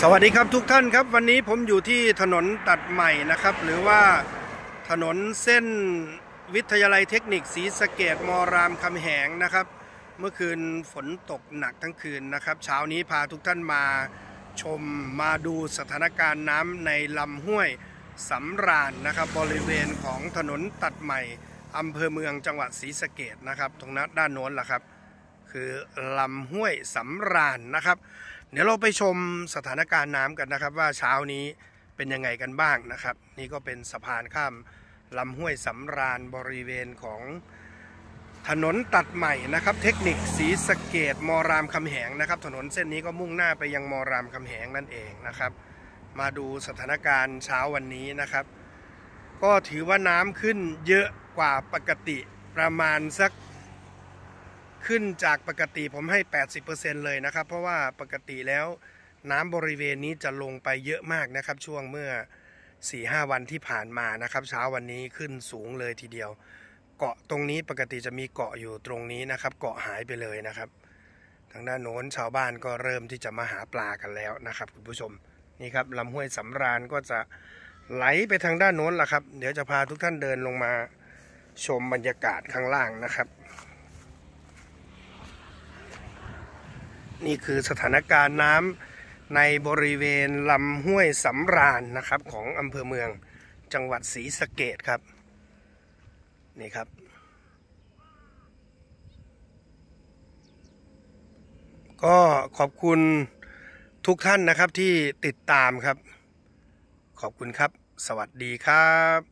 สวัสดีครับทุกท่านครับวันนี้ผมอยู่ที่ถนนตัดใหม่นะครับหรือว่าถนนเส้นวิทยาลัยเทคนิคศรีสะเกษมรามคำแหงนะครับเมื่อคืนฝนตกหนักทั้งคืนนะครับเช้านี้พาทุกท่านมาชมมาดูสถานการณ์น้ำในลำห้วยสำราญนะครับบริเวณของถนนตัดใหม่อำเภอเมืองจังหวัดศรีสะเกษนะครับตรงนั้นด้านโน้นแหละครับคือลำห้วยสำราญนะครับเดี๋ยวเราไปชมสถานการณ์น้ำกันนะครับว่าเช้านี้เป็นยังไงกันบ้างนะครับนี่ก็เป็นสะพานข้ามลำห้วยสำราญบริเวณของถนนตัดใหม่นะครับเทคนิคศรีสะเกษมรามคำแหงนะครับถนนเส้นนี้ก็มุ่งหน้าไปยังมรามคำแหงนั่นเองนะครับมาดูสถานการณ์เช้าวันนี้นะครับก็ถือว่าน้ำขึ้นเยอะกว่าปกติประมาณสักขึ้นจากปกติผมให้ 80% เลยนะครับเพราะว่าปกติแล้วน้ำบริเวณนี้จะลงไปเยอะมากนะครับช่วงเมื่อ 4-5 วันที่ผ่านมานะครับเช้าวันนี้ขึ้นสูงเลยทีเดียวเกาะตรงนี้ปกติจะมีเกาะอยู่ตรงนี้นะครับเกาะหายไปเลยนะครับทางด้านโน้นชาวบ้านก็เริ่มที่จะมาหาปลากันแล้วนะครับคุณผู้ชมนี่ครับลำห้วยสำราญก็จะไหลไปทางด้านโน้นแหละครับเดี๋ยวจะพาทุกท่านเดินลงมาชมบรรยากาศข้างล่างนะครับนี่คือสถานการณ์น้ำในบริเวณลำห้วยสำราญนะครับของอำเภอเมืองจังหวัดศรีสะเกษครับนี่ครับก็ขอบคุณทุกท่านนะครับที่ติดตามครับขอบคุณครับสวัสดีครับ